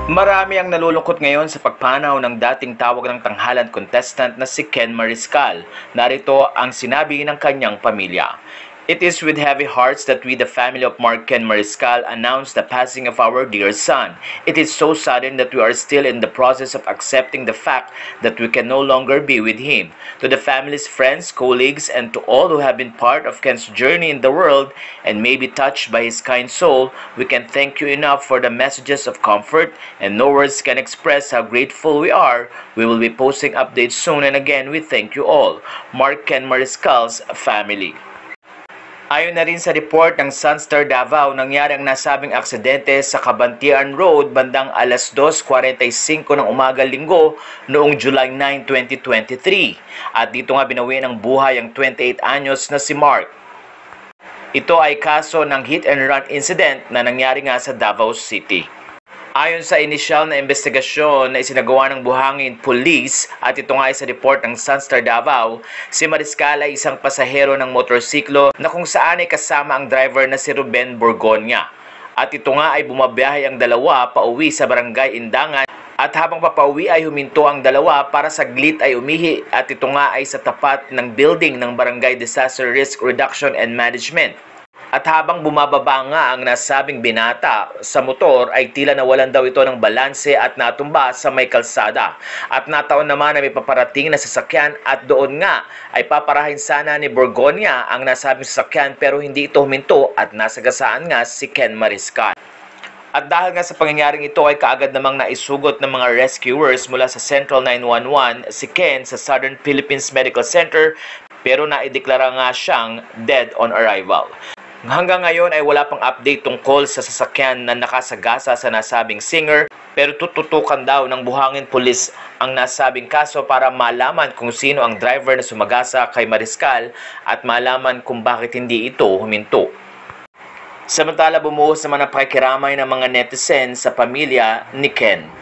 Marami ang nalulungkot ngayon sa pagpanaw ng dating tawag ng tanghalan contestant na si Ken Mariscal. Narito ang sinabi ng kanyang pamilya. It is with heavy hearts that we, the family of Mark Ken Mariscal, announce the passing of our dear son. It is so sudden that we are still in the process of accepting the fact that we can no longer be with him. To the family's friends, colleagues, and to all who have been part of Ken's journey in the world and may be touched by his kind soul, we can thank you enough for the messages of comfort, and no words can express how grateful we are. We will be posting updates soon, and again, we thank you all. Mark Ken Mariscal's family. Ayon na rin sa report ng Sunstar Davao, nangyari ang nasabing aksidente sa Cabantian Road bandang alas 2:45 ng umaga linggo noong July 9, 2023. At dito nga binawi ng buhay ang 28 anyos na si Mark. Ito ay kaso ng hit and run incident na nangyari nga sa Davao City. Ayon sa inisyal na investigasyon na isinagawa ng Buhangin Police at ito nga ay sa report ng Sunstar Davao, si Mariscal ay isang pasahero ng motorsiklo na kung saan ay kasama ang driver na si Ruben Borgonya. At ito nga ay bumabiyahe ang dalawa pauwi sa Barangay Indangan at habang papauwi ay huminto ang dalawa para saglit ay umihi at ito nga ay sa tapat ng building ng Barangay Disaster Risk Reduction and Management. At habang bumababa nga ang nasabing binata sa motor ay tila nawalan daw ito ng balanse at natumba sa may kalsada. At nataon naman na may paparating na sasakyan at doon nga ay paparahin sana ni Borgonya ang nasabing sasakyan pero hindi ito huminto at nasagasaan nga si Ken Mariscal. At dahil nga sa pangyayaring ito ay kaagad namang naisugot ng mga rescuers mula sa Central 911 si Ken sa Southern Philippines Medical Center pero naideklara nga siyang dead on arrival. Hanggang ngayon ay wala pang update tungkol sa sasakyan na nakasagasa sa nasabing singer pero tututukan daw ng Buhangin Police ang nasabing kaso para malaman kung sino ang driver na sumagasa kay Mariscal at malaman kung bakit hindi ito huminto. Samantala bumuhos naman ang pakikiramay ng mga netizen sa pamilya ni Ken.